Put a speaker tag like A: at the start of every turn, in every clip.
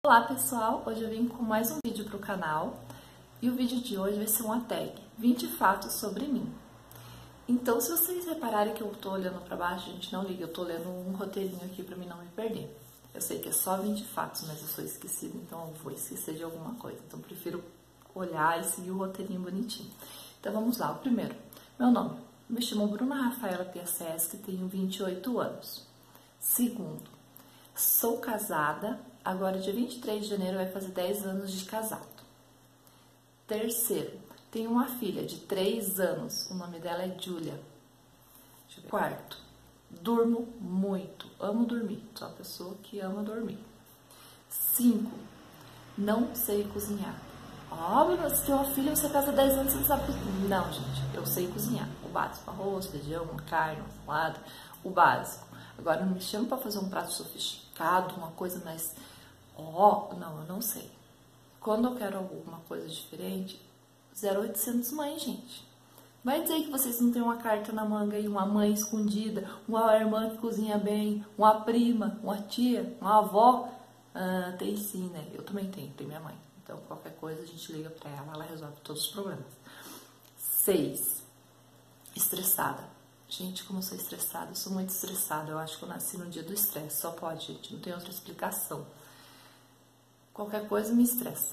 A: Olá pessoal, hoje eu vim com mais um vídeo para o canal e o vídeo de hoje vai ser uma tag 20 fatos sobre mim. Então, se vocês repararem que eu tô olhando para baixo, gente, não liga, eu tô lendo um roteirinho aqui para mim não me perder. Eu sei que é só 20 fatos, mas eu sou esquecida, então eu vou esquecer de alguma coisa. Então, eu prefiro olhar e seguir o roteirinho bonitinho. Então, vamos lá. O primeiro, meu nome. Me chamo Bruna Rafaela Piaseschi, tenho 28 anos. Segundo, sou casada, agora dia 23 de janeiro vai fazer 10 anos de casado. Terceiro, tenho uma filha de 3 anos, o nome dela é Júlia. Quarto, durmo muito, amo dormir, sou uma pessoa que ama dormir. 5, não sei cozinhar. Óbvio, se tem uma filha, você casa 10 anos, você não sabe cozinhar. Não, gente, eu sei cozinhar. O básico, arroz, feijão, uma carne, uma salada, o básico. Agora, não me chama pra fazer um prato sofisticado, uma coisa mais... não, eu não sei. Quando eu quero alguma coisa diferente, 0800 mãe, gente. Vai dizer que vocês não têm uma carta na manga aí, uma mãe escondida, uma irmã que cozinha bem, uma prima, uma tia, uma avó? Tem sim, né? Eu também tenho minha mãe. Então, qualquer coisa a gente liga pra ela, ela resolve todos os problemas. 6, estressada. Gente, como eu sou estressada, eu sou muito estressada. Eu acho que eu nasci no dia do estresse. Só pode, gente, não tem outra explicação. Qualquer coisa me estressa.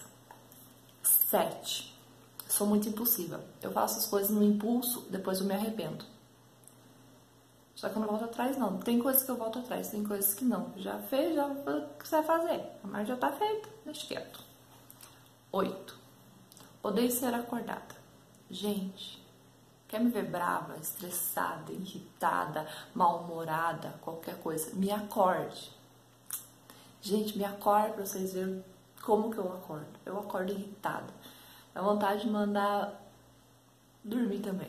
A: 7, sou muito impulsiva. Eu faço as coisas no impulso, depois eu me arrependo. Só que eu não volto atrás, não. Tem coisas que eu volto atrás, tem coisas que não. Já fez, já o que você vai fazer. Mas já tá feito, deixa quieto. 8, odeio ser acordada. Gente, quer me ver brava, estressada, irritada, mal-humorada, qualquer coisa, me acorde. Gente, me acorde pra vocês verem como que eu acordo. Eu acordo irritada. Dá vontade de mandar dormir também.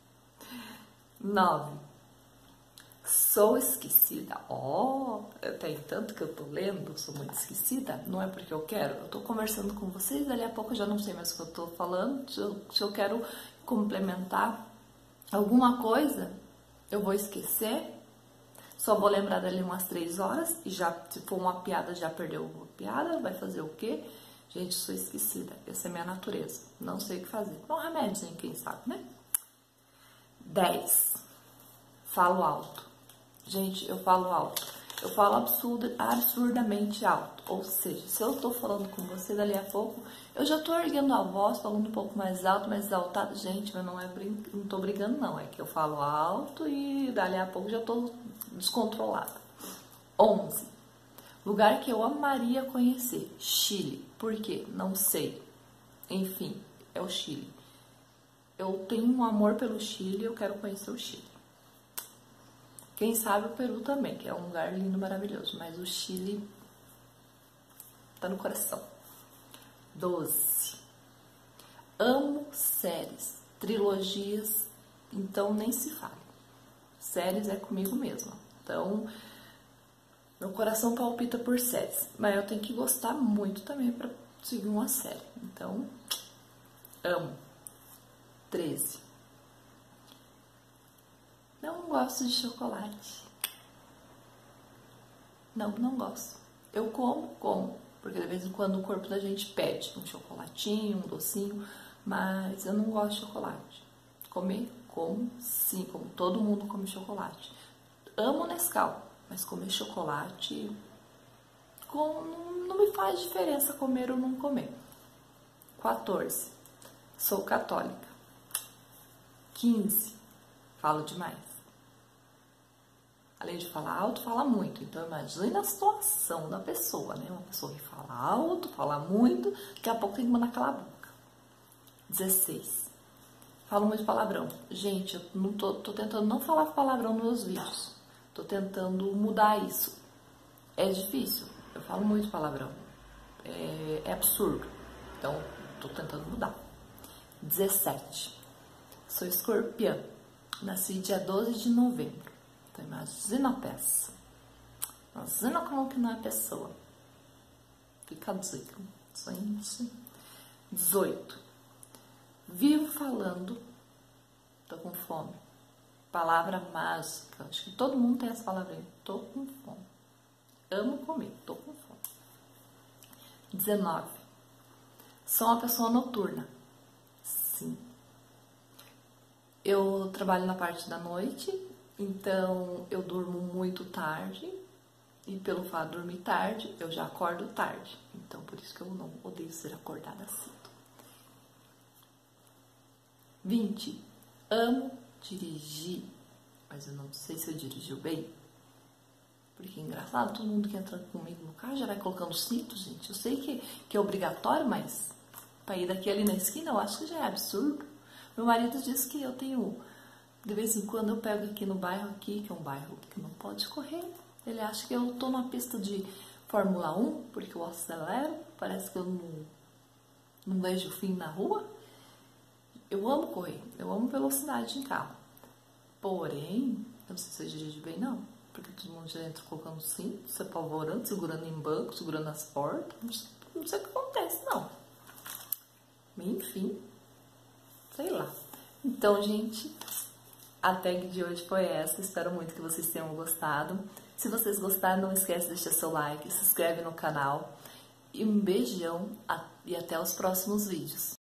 A: 9, sou esquecida. Tem tanto que eu tô lendo, sou muito esquecida. Não é porque eu quero. Eu tô conversando com vocês, dali a pouco eu já não sei mais o que eu tô falando. Se eu quero complementar alguma coisa, eu vou esquecer. Só vou lembrar dali umas 3 horas. E já, se for uma piada, já perdeu a piada. Vai fazer o quê? Gente, sou esquecida. Essa é a minha natureza. Não sei o que fazer. Um remédio, quem sabe, né? 10, falo alto. Gente, eu falo alto. Eu falo absurdamente alto. Ou seja, se eu tô falando com você dali a pouco, eu já tô erguendo a voz, falando um pouco mais alto, mais exaltado. Gente, mas não tô brigando, não. É que eu falo alto e dali a pouco já tô descontrolada. 11, lugar que eu amaria conhecer. Chile. Por quê? Não sei. Enfim, é o Chile. Eu tenho um amor pelo Chile e eu quero conhecer o Chile. Quem sabe o Peru também, que é um lugar lindo, maravilhoso. Mas o Chile tá no coração. 12, amo séries, trilogias, então nem se fala. Séries é comigo mesma. Então, meu coração palpita por séries. Mas eu tenho que gostar muito também pra seguir uma série. Então, amo. 13, não gosto de chocolate. Não gosto. Eu como, porque de vez em quando o corpo da gente pede um chocolatinho, um docinho, mas eu não gosto de chocolate. Comer, como sim, como todo mundo come chocolate. Amo Nescau, mas comer chocolate não me faz diferença comer ou não comer. 14, sou católica. 15, falo demais. Além de falar alto, fala muito. Então, imagina a situação da pessoa, né? Uma pessoa que fala alto, fala muito, daqui a pouco tem que mandar calar a boca. 16, falo muito palavrão. Gente, eu não tô tentando não falar palavrão nos meus vídeos. Tô tentando mudar isso. É difícil. Eu falo muito palavrão. É absurdo. Então, tô tentando mudar. 17, sou escorpiã. Nasci dia 12 de novembro. Então, imagina a peça. Imagina como que não é pessoa. Fica a dica. Gente. 18, vivo falando. Tô com fome. Palavra mágica. Acho que todo mundo tem essa palavrinha. Tô com fome. Amo comer. Tô com fome. 19. Sou uma pessoa noturna. Sim. Eu trabalho na parte da noite, então eu durmo muito tarde. E pelo fato de dormir tarde, eu já acordo tarde. Então, por isso que eu não odeio ser acordada cedo. 20. Amo dirigir, mas eu não sei se eu dirijo bem. Porque é engraçado, todo mundo que entra comigo no carro já vai colocando cinto, gente. Eu sei que é obrigatório, mas para ir daqui ali na esquina eu acho que já é absurdo. Meu marido diz que eu tenho, de vez em quando eu pego aqui no bairro aqui, que é um bairro que não pode correr. Ele acha que eu tô numa pista de Fórmula 1, porque eu acelero, parece que eu não vejo o fim na rua. Eu amo correr, eu amo velocidade em carro. Porém, eu não sei se eu dirijo bem, não. Porque todo mundo já entra colocando cinto, se apavorando, segurando em banco, segurando as portas. Não sei o que acontece, não. Enfim, sei lá. Então, gente, a tag de hoje foi essa. Espero muito que vocês tenham gostado. Se vocês gostaram, não esquece de deixar seu like, se inscreve no canal. E um beijão e até os próximos vídeos.